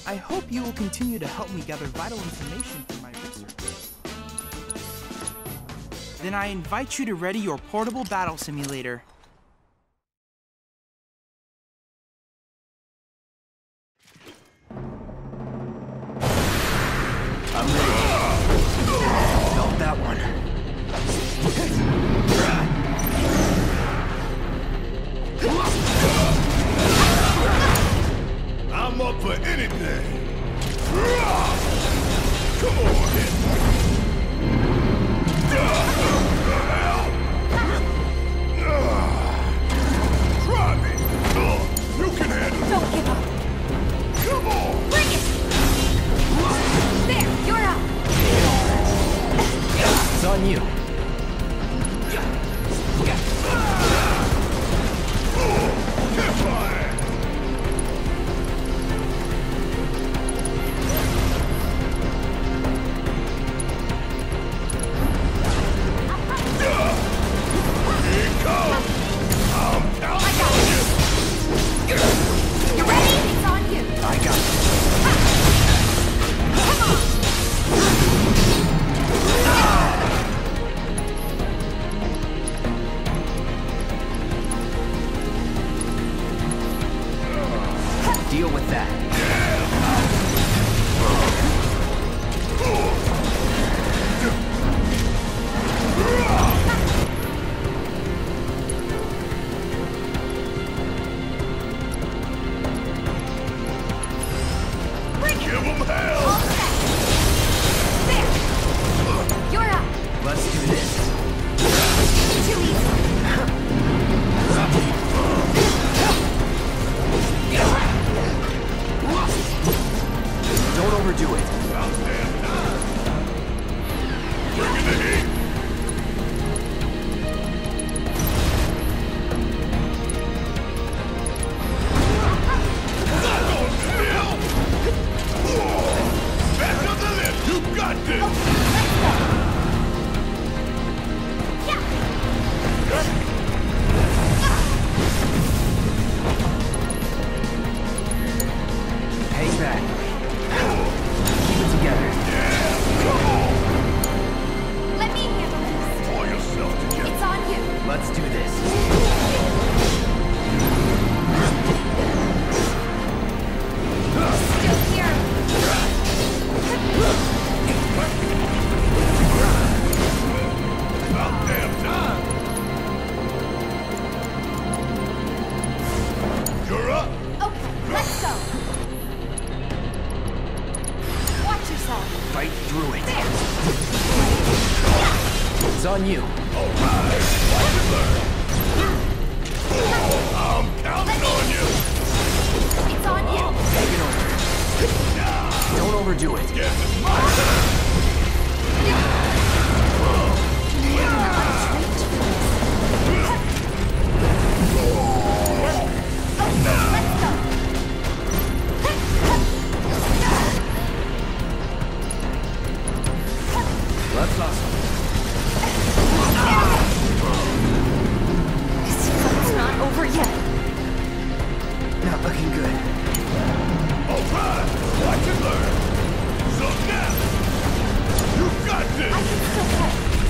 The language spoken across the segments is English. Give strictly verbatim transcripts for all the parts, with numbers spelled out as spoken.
I hope you will continue to help me gather vital information for my research. Then I invite you to ready your portable battle simulator. I'm ready. Felt that one. I'm up for anything. Come on. Try me. You can handle it. Don't give up. Come on. Bring it. There, you're up. It's on you. Get fire. Deal with that. Give him hell. There. You're up. Let's do this. Too easy. Don't overdo it. About damn time. Bring in the heat. Back up the lip. You got this. Hang back. Keep it together. Let me handle this. Pull yourself together. It's on you. Let's do this. Still here. About damn time. You're up. Okay, let's go. Watch yourself. Fight through it. There. It's on you. All right. Watch and learn. I'm counting on you. It's on you. Take it over. Don't overdo it. Guess it's my turn. Let's go. Let's hustle. It's not over yet. Not looking good. All right. Watch and learn. So now, you got this. I can still play.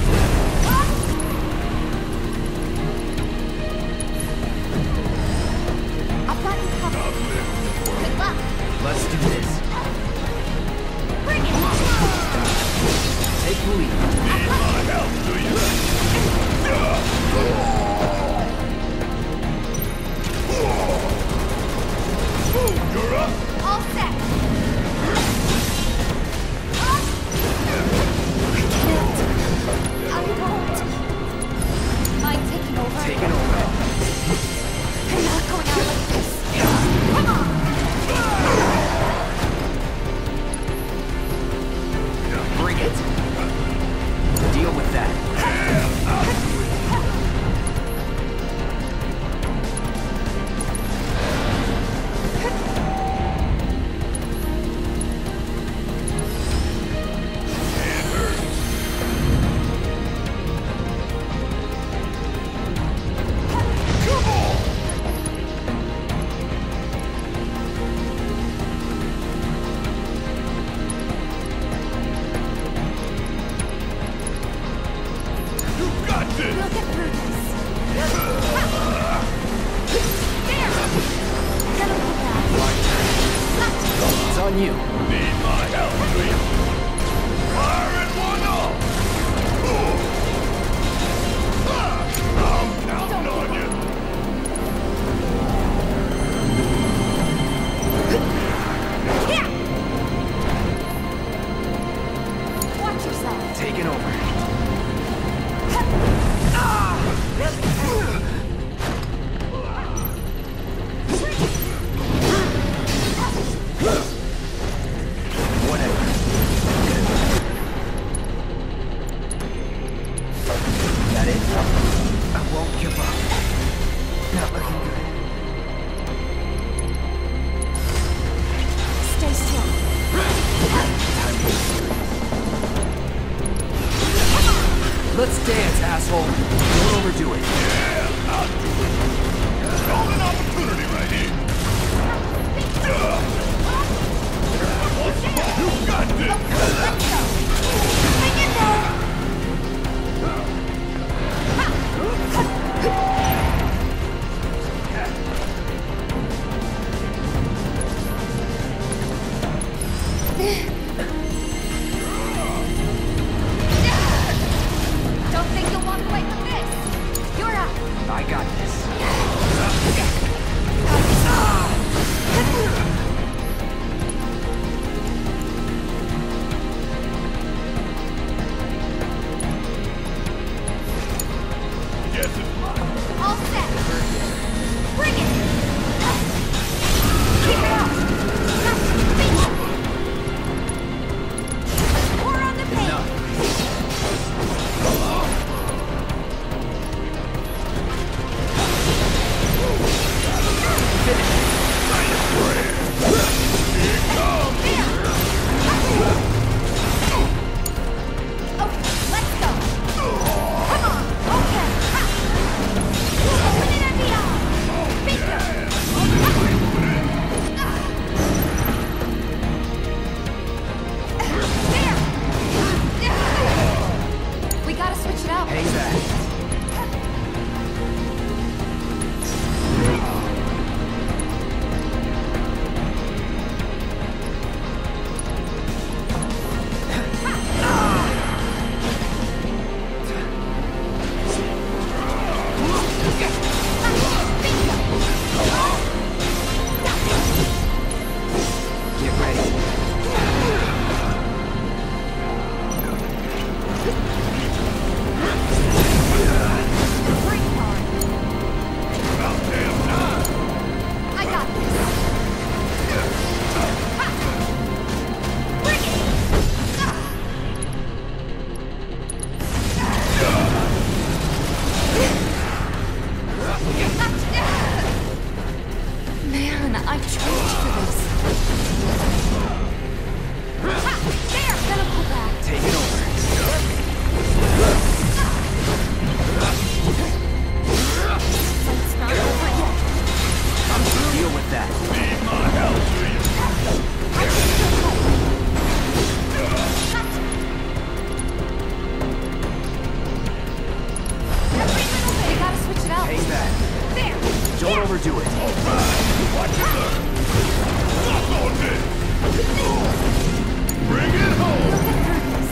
I've got you covered. Good luck. Let's do this. Bring it. Take the lead. Need my help, do you? You're up. All set. I won't. Mind taking over? Take it over. I'm not going out like this. Come on. Bring it. Deal with that. on you. Need my help, do you? Fire at one all! I'm counting on you! Yeah. Watch yourself. Taking over. Whatever. That it? I won't give up. Not looking good. Stay still. Time to get serious. Let's dance, asshole. Don't overdo it. Yeah, I'll do it. Golden opportunity right here. You got this! Let's go. Hang in there. Don't think you'll walk away from this. You're up. I got this. Guess it's mine. All set. Bring it. Keep it up. More on the page. Okay, let's go. Come on. Okay. Ha. Open it and beyond. Bingo. There. We gotta switch it up. Hang back. Get ready. Break hard. About damn time! I got this. Ha. Bring it. Man, I trained for this. Ha. There. Gonna pull back. Take it over. It's not over yet. Deal with that. Need my help, do you? I can still fight. Every little bit. We gotta switch it out. Hang back. There. Don't Yeah. overdo it. Watch it learn! Suck on this! Bring it home! We'll get through this.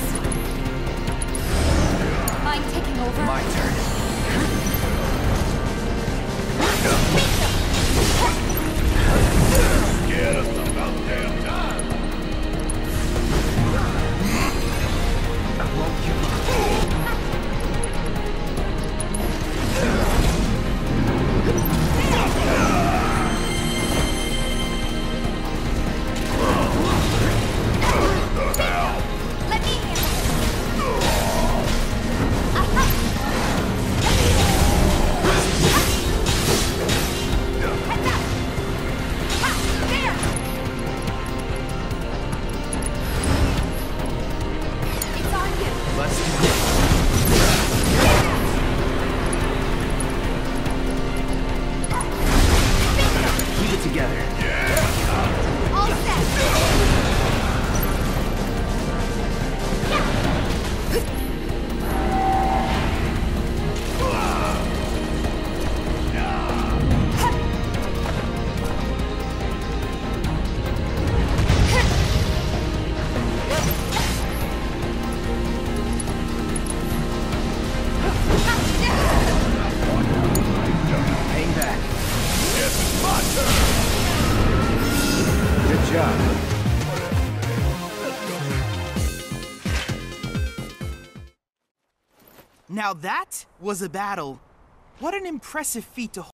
Mind taking over? My turn. Bingo. job. Now that was a battle. What an impressive feat to